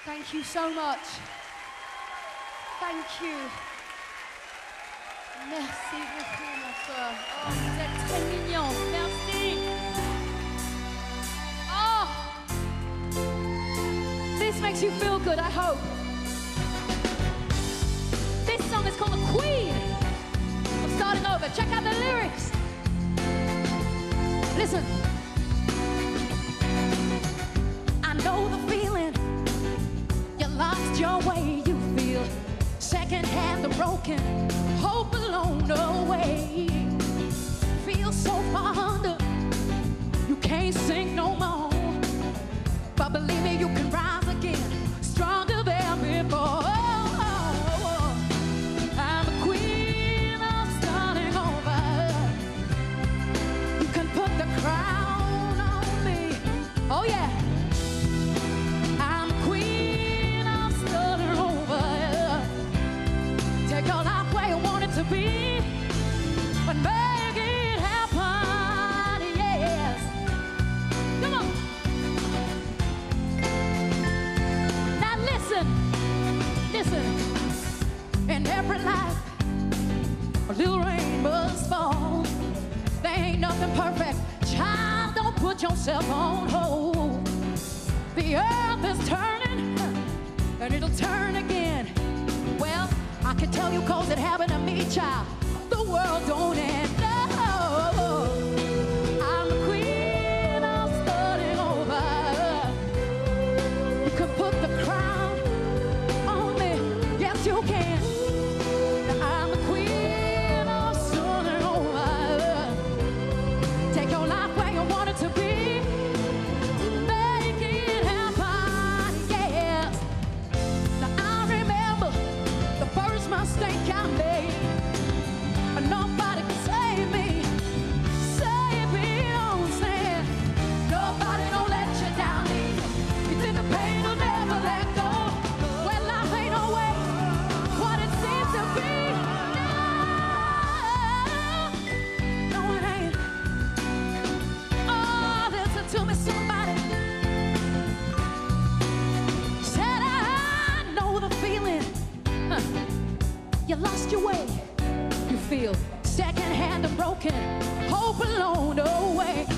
Thank you so much. Thank you. Merci beaucoup, ma soeur. Oh, vous êtes très mignon. Merci. Oh, this makes you feel good, I hope. This song is called The Queen of Starting Over. Check out the lyrics. Listen. I know the feeling. You lost your way, you feel second-hand and broken. Hope alone the way. Feel so far under, you can't sing no more. But believe me, you can rise again, stronger than before. I'm the queen of starting over. You can put the crown on me. Oh yeah. I'm the queen of starting over. Take your life where you want it to be, but make it happen, yes. Come on. Now listen, listen. In every life, a little rainbows fall. There ain't nothing perfect. Child, don't put yourself on hold. The earth is turning, and it'll turn again. Well, I can tell you 'cause it happened to me, child. The world don't end. No. I'm the queen of starting over. You can put the crown on me. Yes, you can. I'm the queen of starting over. Take your life where you want it to be. Make it happen, yes. Now I remember the first mistake I made. Nobody can save me. Save me, don't stand. Nobody don't let you down. You think the pain will never let go. Well, life ain't always what it seems to be. No, no, it ain't. Oh, listen to me, somebody. Said I know the feeling. You lost your way. You feel second-hand and broken, hope alone the way.